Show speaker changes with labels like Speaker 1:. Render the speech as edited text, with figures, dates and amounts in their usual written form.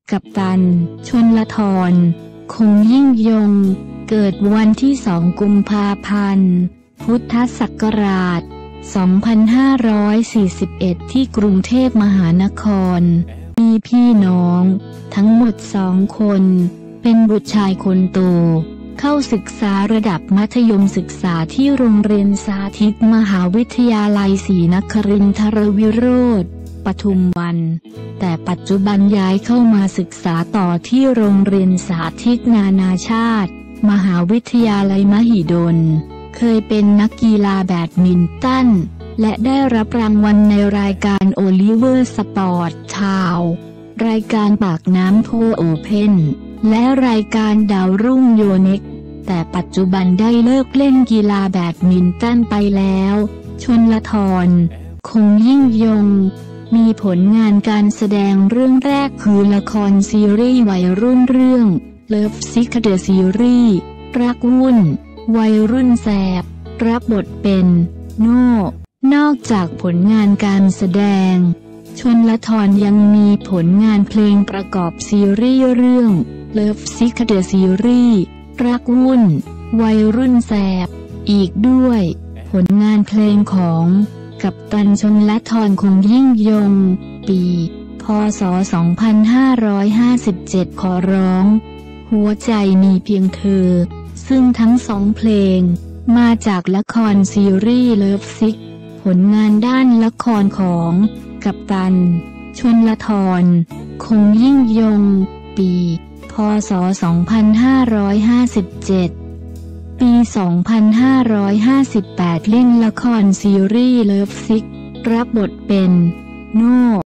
Speaker 1: กัปตัน ชลธร คงยิ่งยงเกิดวันที่2 กุมภาพันธ์ พุทธศักราช 2541 ที่กรุงเทพมหานครมีพี่น้องทั้งหมด2 คนเป็นบุตรชายคนโตเข้าศึกษาระดับมัธยมศึกษาที่โรงเรียนสาธิตมหาวิทยาลัยศรีนครินทรวิโรธปทุมวันแต่ปัจจุบันย้ายเข้ามาศึกษาต่อที่โรงเรียนสาธิตนานาชาติมหาวิทยาลัยมหิดลเคยเป็นนักกีฬาแบดมินตันและได้รับรางวัลในรายการโอลิเวอร์สปอร์ตทาวน์รายการปากน้ำโพโอเพ่นและรายการดาวรุ่งโยเน็กแต่ปัจจุบันได้เลิกเล่นกีฬาแบดมินตันไปแล้วชลธร คงยิ่งยงมีผลงานการแสดงเรื่องแรกคือละครซีรีส์วัยรุ่นเรื่อง Love Sick The Series รักวุ่นวัยรุ่นแสบรับบทเป็นโน่นอกจากผลงานการแสดงชลธรยังมีผลงานเพลงประกอบซีรีส์เรื่อง Love Sick The Series รักวุ่นวัยรุ่นแสบอีกด้วยผลงานเพลงของกัปตันชลธร คงยิ่งยงปีพ.ศ. 2557 ขอร้องหัวใจมีเพียงเธอซึ่งทั้ง2 เพลงมาจากละครซีรีส์เลิฟซิกผลงานด้านละครของกัปตันชลธร คงยิ่งยงปีพ.ศ. 2557 ปี 2558 เล่นละครซีรีส์เลิฟซิกรับบทเป็นโน่